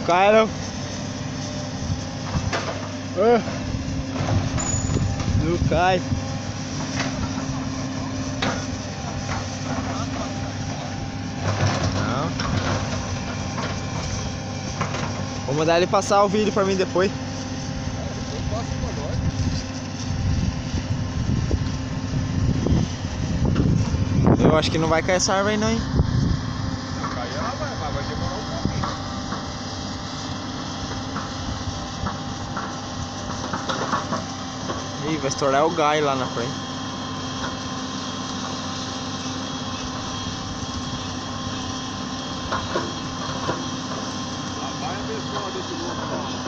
cai, não. Não cai. Não. Vou mandar ele passar o vídeo pra mim depois. Eu acho que não vai cair essa árvore aí não, hein? Se cair ela vai demorar um pouquinho. Ih, vai estourar o galho lá na frente. Lá vai abençoar desse louco lá.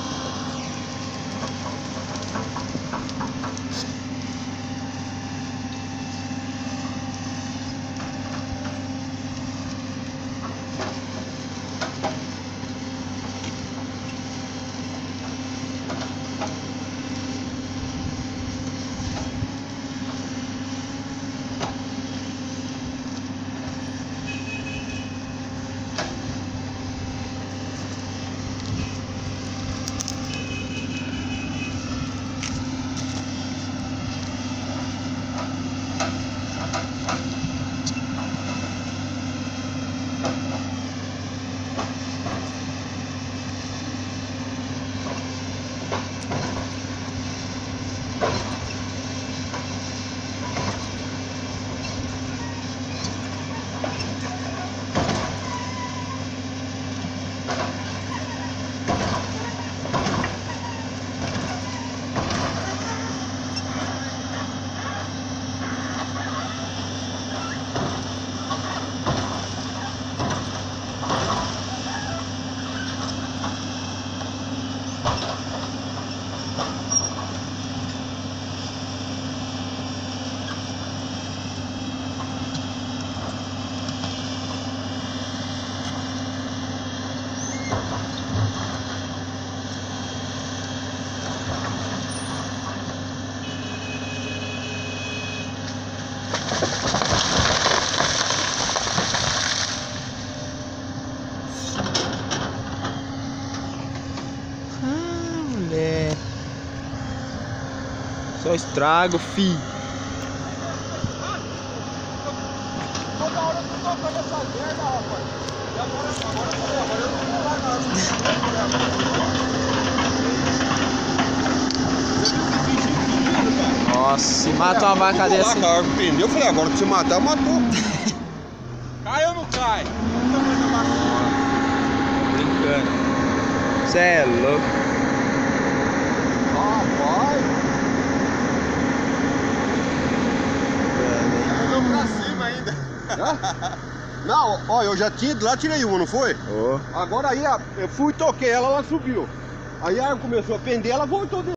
Mulher. Só estrago, fi. Toda hora eu tô tocando essa merda, rapaz. E agora eu não vou lá nada. Nossa, se mata uma vaca dessa. A árvore pendeu, eu falei, agora que se matar, matou. Cai ou não cai? Brincando. Cê é louco. Rapaz. Jogou pra cima ainda. Não, ó, eu já tinha, lá tirei uma, não foi? Oh. Agora aí, eu fui e toquei ela, ela subiu. Aí a árvore começou a pender, ela voltou dentro.